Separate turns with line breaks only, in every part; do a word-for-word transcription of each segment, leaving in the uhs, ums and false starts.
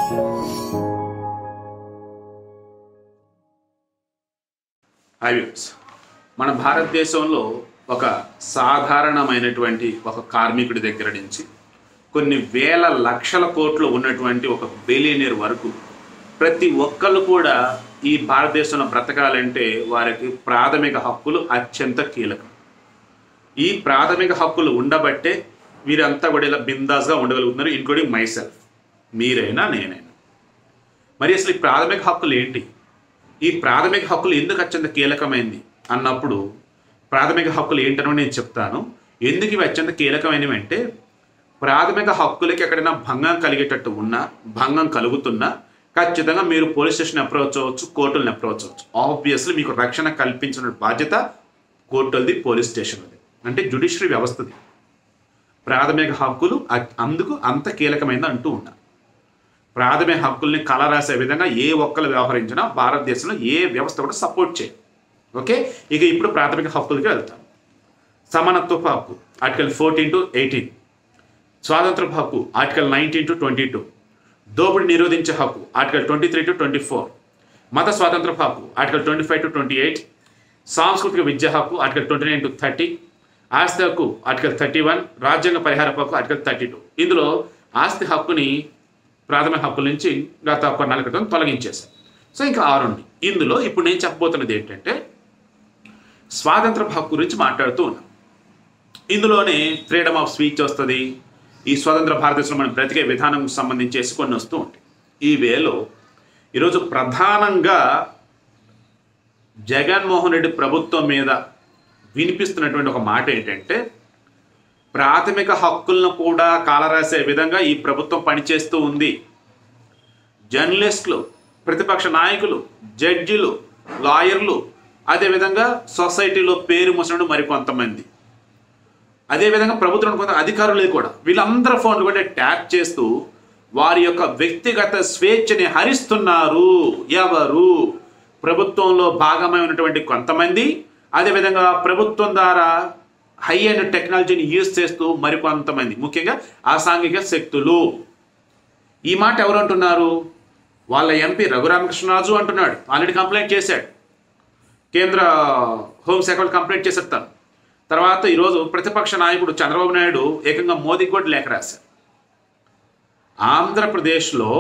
Viewers, మన భారతదేశంలో ఒక సాధారణమైనటువంటి ఒక కార్మికుడి దగ్గర నుంచి కొన్ని వేల లక్షల కోట్లు ఉన్నటువంటి ఒక బిలియనీర్ వరకు ప్రతి ఒక్కళ్ళు కూడా ఈ భారతదేశంలో బ్రతకాలంటే వారికి ప్రాథమిక హక్కులు అత్యంత కీలకం. ఈ ప్రాథమిక హక్కులు ఉండబట్టే వీరంతా కూడా ఇలా బిందాస్గా ఉండగలుగుతున్నారు, ఇంక్లూడింగ్ మై సెల్ఫ్, మీరైనా నేనైనా. మరి అసలు ఈ ప్రాథమిక హక్కులు ఏంటి? ఈ ప్రాథమిక హక్కులు ఎందుకు అత్యంత కీలకమైంది అన్నప్పుడు ప్రాథమిక హక్కులు ఏంటనో నేను చెప్తాను. ఎందుకు ఇవి అత్యంత కీలకమైనవి అంటే, ప్రాథమిక హక్కులకి ఎక్కడైనా భంగం కలిగేటట్టు ఉన్నా, భంగం కలుగుతున్నా ఖచ్చితంగా మీరు పోలీస్ స్టేషన్ అప్రోచ్ అవ్వచ్చు, కోర్టులను అప్రోచ్ అవ్వచ్చు. ఆబ్వియస్లీ మీకు రక్షణ కల్పించిన బాధ్యత కోర్టులది, పోలీస్ స్టేషన్లది, అంటే జ్యుడిషియరీ వ్యవస్థది. ప్రాథమిక హక్కులు అందుకు అంత కీలకమైనది అంటూ ఉన్నా. ప్రాథమిక హక్కుల్ని కలరాసే విధంగా ఏ ఒక్కరు వ్యవహరించినా భారతదేశంలో ఏ వ్యవస్థ కూడా సపోర్ట్ చేయదు. ఓకే, ఇక ఇప్పుడు ప్రాథమిక హక్కులకి వెళ్తాం. సమానత్వపు హక్కు ఆర్టికల్ ఫోర్టీన్ టు ఎయిటీన్, స్వాతంత్రపు హక్కు article nineteen to twenty two, దోపిడి నిరోధించే హక్కు article twenty three to twenty four, మత స్వాతంత్రపు హక్కు article twenty five to twenty eight, సాంస్కృతిక విద్యా హక్కు article twenty nine to thirty, ఆస్తి హక్కు ఆర్టికల్ థర్టీ వన్, రాజ్యాంగ పరిహార హక్కు ఆర్టికల్ థర్టీ టూ. ఇందులో ఆస్తి హక్కుని ప్రాథమిక హక్కుల నుంచి గత కొన్నాళ్ళ క్రితం తొలగించేశారు. సో ఇంకా ఆరు ఉంది. ఇందులో ఇప్పుడు నేను చెప్పబోతున్నది ఏంటంటే స్వాతంత్రపు హక్కు గురించి మాట్లాడుతూ ఉన్నాం. ఇందులోనే ఫ్రీడమ్ ఆఫ్ స్పీచ్ వస్తుంది. ఈ స్వతంత్ర భారతదేశంలో మనం బ్రతికే విధానం సంబంధించేసి కొన్ని వస్తూ ఉంటాయి. ఈ వేలో ఈరోజు ప్రధానంగా జగన్మోహన్ రెడ్డి ప్రభుత్వం మీద వినిపిస్తున్నటువంటి ఒక మాట ఏంటంటే, ప్రాథమిక హక్కులను కూడా కాలరాసే విధంగా ఈ ప్రభుత్వం పనిచేస్తూ ఉంది. జర్నలిస్టులు, ప్రతిపక్ష నాయకులు, జడ్జిలు, లాయర్లు, అదేవిధంగా సొసైటీలో పేరు మోసిన మరికొంతమంది, అదేవిధంగా ప్రభుత్వం కొంత అధికారులు కూడా, వీళ్ళందరూ ఫోన్లు కూడా ట్యాప్ చేస్తూ వారి యొక్క వ్యక్తిగత స్వేచ్ఛని హరిస్తున్నారు. ఎవరు? ప్రభుత్వంలో భాగమై ఉన్నటువంటి కొంతమంది, అదేవిధంగా ప్రభుత్వం ద్వారా హై అండ్ టెక్నాలజీని యూజ్ చేస్తూ మరికొంతమంది, ముఖ్యంగా అసాంఘిక శక్తులు. ఈ మాట ఎవరు అంటున్నారు? వాళ్ళ ఎంపీ రఘురామకృష్ణరాజు అంటున్నాడు. ఆల్రెడీ కంప్లైంట్ చేశాడు, కేంద్ర హోంశాఖ వాళ్ళు కంప్లైంట్ చేసేస్తాను. తర్వాత ఈరోజు ప్రతిపక్ష నాయకుడు చంద్రబాబు నాయుడు ఏకంగా మోదీకి కూడా లేఖ రాశారు. ఆంధ్రప్రదేశ్లో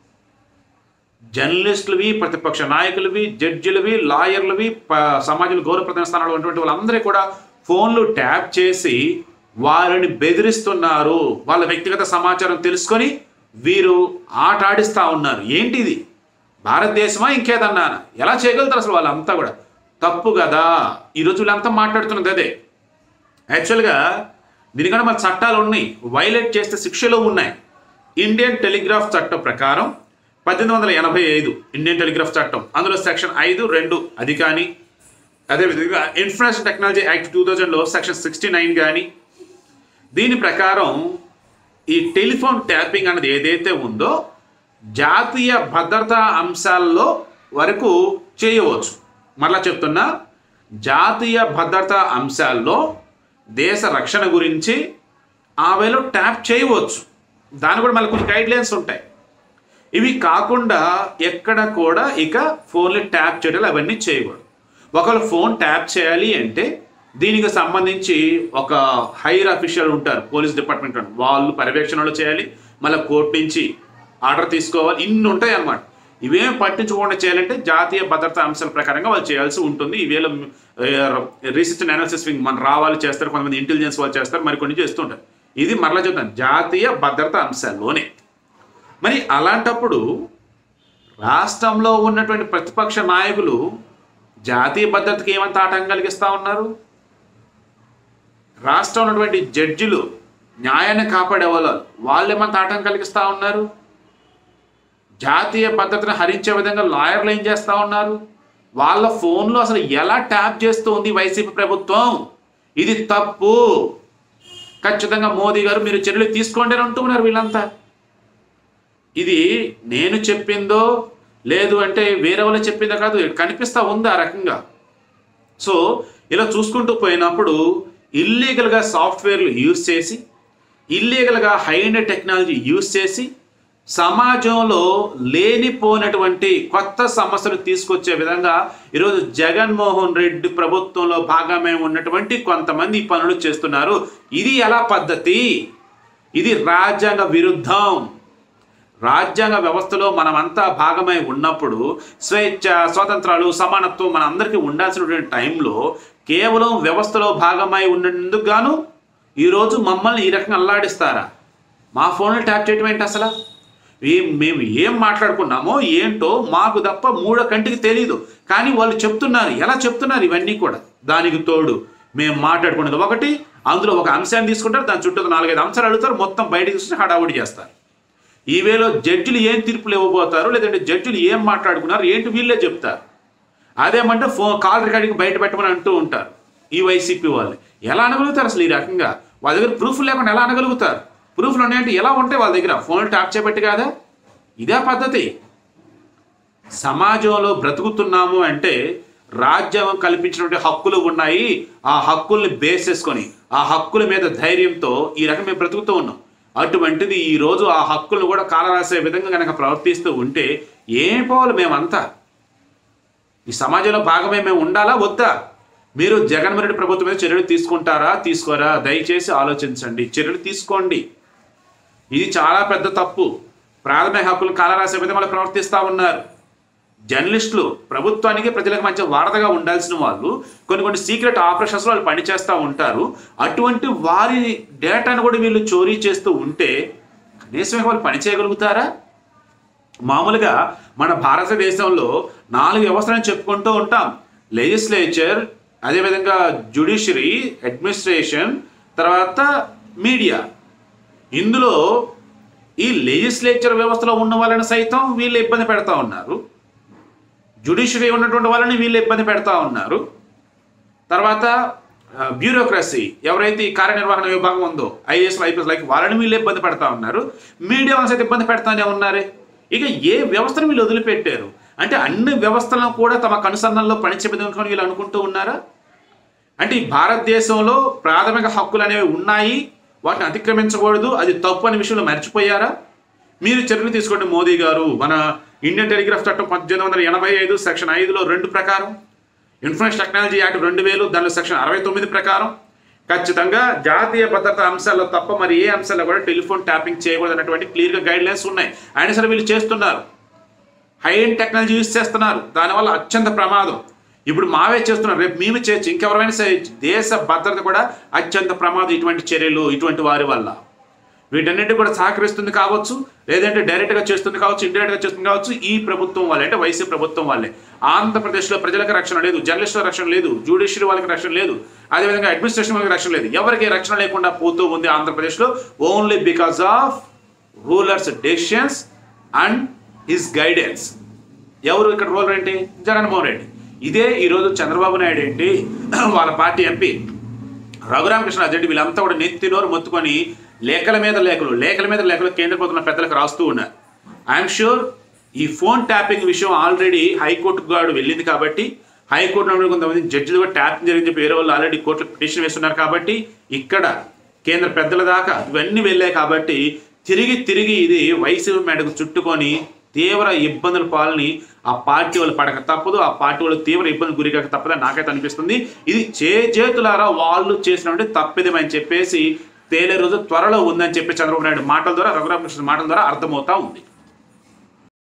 జర్నలిస్టులవి, ప్రతిపక్ష నాయకులవి, జడ్జిలవి, లాయర్లవి, సమాజంలో గౌరవప్రధాన స్థానాలు ఉన్నటువంటి వాళ్ళందరూ కూడా ఫోన్లు ట్యాప్ చేసి వారిని బెదిరిస్తున్నారు. వాళ్ళ వ్యక్తిగత సమాచారం తెలుసుకొని వీరు ఆట ఆడిస్తూ ఉన్నారు. ఏంటిది? భారతదేశమా ఇంకేదన్నా? ఎలా చేయగలుగుతారు అసలు? వాళ్ళంతా కూడా తప్పు కదా. ఈరోజు వీళ్ళంతా మాట్లాడుతున్నది అదే. యాక్చువల్గా దీనికన్నా మన చట్టాలు ఉన్నాయి, వైలేట్ చేస్తే శిక్షలు ఉన్నాయి. ఇండియన్ టెలిగ్రాఫ్ చట్టం ప్రకారం పద్దెనిమిది వందల ఎనభై ఐదు ఇండియన్ టెలిగ్రాఫ్ చట్టం, అందులో సెక్షన్ ఐదు రెండు అది కానీ, అదేవిధంగా ఇన్ఫర్మేషన్ టెక్నాలజీ యాక్ట్ టూ థౌజండ్లో సెక్షన్ సిక్స్టీ నైన్ కానీ, దీని ప్రకారం ఈ టెలిఫోన్ ట్యాపింగ్ అన్నది ఏదైతే ఉందో జాతీయ భద్రతా అంశాల్లో వరకు చేయవచ్చు. మరలా చెప్తున్నా, జాతీయ భద్రతా అంశాల్లో దేశ రక్షణ గురించి ఆ వేలో ట్యాప్ చేయవచ్చు. దాని కూడా మళ్ళీ కొన్ని గైడ్ లైన్స్ ఉంటాయి. ఇవి కాకుండా ఎక్కడ కూడా ఇక ఫోన్లు ట్యాప్ చేయడం అవన్నీ చేయకూడదు. ఒకవేళ ఫోన్ ట్యాప్ చేయాలి అంటే దీనికి సంబంధించి ఒక హైర్ అఫీషియల్ ఉంటారు, పోలీస్ డిపార్ట్మెంట్, వాళ్ళు పర్యవేక్షణలో చేయాలి, మళ్ళీ కోర్టు నుంచి ఆర్డర్ తీసుకోవాలి, ఇన్ని ఉంటాయి అన్నమాట. ఇవేమి పట్టించుకోకుండా చేయాలంటే జాతీయ భద్రతా అంశాల ప్రకారంగా వాళ్ళు చేయాల్సి ఉంటుంది. ఈవేళ రీసెర్చ్ అండ్ అనాలిసిస్ వింగ్ మన రావాళ్ళు చేస్తారు, కొంతమంది ఇంటెలిజెన్స్ వాళ్ళు చేస్తారు, మరి కొన్ని చేస్తుంటారు. ఇది మరలా చెప్తాను, జాతీయ భద్రతా అంశాల్లోనే. మరి అలాంటప్పుడు రాష్ట్రంలో ఉన్నటువంటి ప్రతిపక్ష నాయకులు జాతీయ భద్రతకి ఏమంత ఆటంకం కలిగిస్తూ ఉన్నారు? రాష్ట్రంలో ఉన్నటువంటి జడ్జిలు, న్యాయాన్ని కాపాడే వాళ్ళు, వాళ్ళు ఏమంత ఆటంకం కలిగిస్తూ ఉన్నారు? జాతీయ భద్రతను హరించే విధంగా లాయర్లు ఏం చేస్తూ ఉన్నారు? వాళ్ళ ఫోన్లో అసలు ఎలా ట్యాప్ చేస్తూ ఉంది వైసీపీ ప్రభుత్వం? ఇది తప్పు. ఖచ్చితంగా మోదీ గారు మీరు చర్యలు తీసుకోండి అని అంటున్నారు వీళ్ళంతా. ఇది నేను చెప్పిందో లేదు అంటే వేరే వాళ్ళు చెప్పిందో కాదు, కనిపిస్తూ ఉంది ఆ రకంగా. సో ఇలా చూసుకుంటూ పోయినప్పుడు ఇల్లీగల్గా సాఫ్ట్వేర్లు యూజ్ చేసి, ఇల్లీగల్గా హై అండ్ టెక్నాలజీ యూజ్ చేసి సమాజంలో లేనిపోయినటువంటి కొత్త సమస్యలు తీసుకొచ్చే విధంగా ఈరోజు జగన్మోహన్ రెడ్డి ప్రభుత్వంలో భాగమే ఉన్నటువంటి కొంతమంది ఈ పనులు చేస్తున్నారు. ఇది ఎలా పద్ధతి? ఇది రాజ్యాంగ విరుద్ధం. రాజ్యాంగ వ్యవస్థలో మనమంతా భాగమై ఉన్నప్పుడు స్వేచ్ఛ, స్వాతంత్రాలు, సమానత్వం మన అందరికీ ఉండాల్సినటువంటి టైంలో కేవలం వ్యవస్థలో భాగమై ఉన్నందుకు గాను ఈరోజు మమ్మల్ని ఈ రకంగా అల్లాడిస్తారా? మా ఫోన్లు ట్యాప్ చేయటం ఏంటి అసలు? ఏం మేము ఏం మాట్లాడుకున్నామో ఏంటో మాకు తప్ప మూడో కంటికి తెలీదు. కానీ వాళ్ళు చెప్తున్నారు. ఎలా చెప్తున్నారు ఇవన్నీ కూడా? దానికి తోడు మేము మాట్లాడుకునేది ఒకటి, అందులో ఒక అంశాన్ని తీసుకుంటారు, దాని చుట్టూ నాలుగైదు అంశాలు అడుగుతారు, మొత్తం బయటకు తీసుకుని హడావుడి చేస్తారు. ఈ వేలో జడ్జిలు ఏం తీర్పులు ఇవ్వబోతారు, లేదంటే జడ్జిలు ఏం మాట్లాడుకున్నారు ఏంటి వీళ్ళే చెప్తారు. అదేమంటే ఫోన్ కాల్ రికార్డింగ్ బయట పెట్టమని అంటూ ఉంటారు ఈ వైసీపీ వాళ్ళు. ఎలా అనగలుగుతారు అసలు ఈ రకంగా? వాళ్ళ దగ్గర ప్రూఫ్లు లేకుండా ఎలా అనగలుగుతారు? ప్రూఫ్లు ఉన్నాయంటే ఎలా ఉంటాయి వాళ్ళ దగ్గర? ఫోన్లు ట్యాప్ చేయబట్టి కాదా? ఇదే పద్ధతి. సమాజంలో బ్రతుకుతున్నాము అంటే రాజ్యాంగం కల్పించినటువంటి హక్కులు ఉన్నాయి. ఆ హక్కుల్ని బేస్ చేసుకొని ఆ హక్కుల మీద ధైర్యంతో ఈ రకం మేము బ్రతుకుతూ ఉన్నాం. అటువంటిది ఈరోజు ఆ హక్కులను కూడా కాలరాసే విధంగా కనుక ప్రవర్తిస్తూ ఉంటే ఏం పోవాలి? మేమంతా ఈ సమాజంలో భాగమే మేము ఉండాలా వద్దా? మీరు జగన్మోహన్ రెడ్డి ప్రభుత్వం మీద చర్యలు తీసుకుంటారా తీసుకోరా? దయచేసి ఆలోచించండి, చర్యలు తీసుకోండి. ఇది చాలా పెద్ద తప్పు. ప్రాథమిక హక్కులను కాలరాసే విధంగా ప్రవర్తిస్తూ ఉన్నారు. జర్నలిస్టులు ప్రభుత్వానికి ప్రజలకు మంచి వారధగా ఉండాల్సిన వాళ్ళు కొన్ని కొన్ని సీక్రెట్ ఆపరేషన్స్లో వాళ్ళు పనిచేస్తూ ఉంటారు. అటువంటి వారి డేటాను కూడా వీళ్ళు చోరీ చేస్తూ ఉంటే కనీసం వాళ్ళు పని చేయగలుగుతారా? మామూలుగా మన భారతదేశంలో నాలుగు వ్యవస్థలను చెప్పుకుంటూ ఉంటాం. లెజిస్లేచర్, అదేవిధంగా జ్యుడిషియరీ, అడ్మినిస్ట్రేషన్, తర్వాత మీడియా. ఇందులో ఈ లెజిస్లేచర్ వ్యవస్థలో ఉన్న వాళ్ళని సైతం వీళ్ళు ఇబ్బంది పెడతా ఉన్నారు. జ్యుడిషియరీ ఉన్నటువంటి వాళ్ళని వీళ్ళు ఇబ్బంది పెడతా ఉన్నారు. తర్వాత బ్యూరోక్రసీ, ఎవరైతే ఈ కార్యనిర్వహణ విభాగం ఉందో ఐఏఎస్, ఐపీఎస్ లైక్ వాళ్ళని వీళ్ళు ఇబ్బంది పెడతా ఉన్నారు. మీడియా వాళ్ళని సైతం ఇబ్బంది పెడతానే ఉన్నారే. ఇక ఏ వ్యవస్థను వీళ్ళు వదిలిపెట్టారు? అంటే అన్ని వ్యవస్థలను కూడా తమ కనుసన్నల్లో పనిచేయడానికి వీళ్ళు అనుకుంటూ ఉన్నారా? అంటే ఈ భారతదేశంలో ప్రాథమిక హక్కులు అనేవి ఉన్నాయి, వాటిని అతిక్రమించకూడదు, అది తప్పు అనే విషయంలో మర్చిపోయారా? మీరు చర్యలు తీసుకోండి మోదీ గారు. మన ఇండియన్ టెలిగ్రాఫ్ చట్టం పద్దెనిమిది వందల ఎనభై ఐదు సెక్షన్ ఐదులో రెండు ప్రకారం, ఇన్ఫర్మేషన్ టెక్నాలజీ యాక్ట్ రెండు వేలు దానిలో సెక్షన్ అరవై తొమ్మిది ప్రకారం ఖచ్చితంగా జాతీయ భద్రత అంశాల్లో తప్ప మరి ఏ అంశాల్లో కూడా టెలిఫోన్ ట్యాపింగ్ చేయకూడదు అన్నటువంటి క్లియర్గా గైడ్ లైన్స్ ఉన్నాయి. అయినా సరే వీళ్ళు చేస్తున్నారు. హై ఎండ్ టెక్నాలజీ యూజ్ చేస్తున్నారు. దానివల్ల అత్యంత ప్రమాదం. ఇప్పుడు మావే చేస్తున్నారు, రేపు మేము చేయొచ్చు, ఇంకెవరైనా చేయొచ్చు. దేశ భద్రత కూడా అత్యంత ప్రమాదం ఇటువంటి చర్యలు, ఇటువంటి వారి వల్ల. వీటన్నిటి కూడా సహకరిస్తుంది కావచ్చు, లేదంటే డైరెక్ట్గా చేస్తుంది కావచ్చు, ఇండైరెక్ట్గా చేస్తుంది కావచ్చు ఈ ప్రభుత్వం వాళ్ళే, అంటే వైసీపీ ప్రభుత్వం వాళ్ళే. ఆంధ్రప్రదేశ్లో ప్రజలకు రక్షణ లేదు, జర్నలిస్టుల రక్షణ లేదు, జ్యుడిషియరీ వాళ్ళకి రక్షణ లేదు, అదేవిధంగా అడ్మినిస్ట్రేషన్ వాళ్ళకి రక్షణ లేదు. ఎవరికి రక్షణ లేకుండా పోతూ ఉంది ఆంధ్రప్రదేశ్లో only because of rulers decisions and his guidance. ఎవరు ఇక్కడ రూలర్ ఏంటి? జగన్మోహన్ రెడ్డి. ఇదే ఈరోజు చంద్రబాబు నాయుడు ఏంటి, వాళ్ళ పార్టీ ఎంపీ రఘురామకృష్ణరాజు, వీళ్ళంతా కూడా నెత్తి నోరు మొత్తుకొని లేఖల మీద లేఖలు లేఖల మీద లేఖలు కేంద్ర ప్రభుత్వం పెద్దలకు రాస్తూ ఉన్నారు. ఐఎమ్ షూర్ ఈ ఫోన్ ట్యాపింగ్ విషయం ఆల్రెడీ హైకోర్టుకు గాడు వెళ్ళింది కాబట్టి, హైకోర్టు కొంతమంది జడ్జిలు కూడా ట్యాపింగ్ జరిగింది చెప్పి వేరే వాళ్ళు ఆల్రెడీ కోర్టులో పిటిషన్ వేస్తున్నారు కాబట్టి, ఇక్కడ కేంద్ర పెద్దల దాకా ఇవన్నీ వెళ్ళాయి కాబట్టి తిరిగి తిరిగి ఇది వైసీపీ మేడకు చుట్టుకొని తీవ్ర ఇబ్బందుల పాలని ఆ పార్టీ వాళ్ళు పడక తప్పదు, ఆ పార్టీ వాళ్ళు తీవ్ర ఇబ్బంది గురికాక తప్పదని నాకైతే అనిపిస్తుంది. ఇది చేజేతులారా వాళ్ళు చేసినటువంటి తప్పిదమని చెప్పేసి తేలే రోజు త్వరలో ఉందని చెప్పి చంద్రబాబు నాయుడు మాటల ద్వారా, రఘురామకృష్ణ మాటల ద్వారా అర్థమవుతా ఉంది.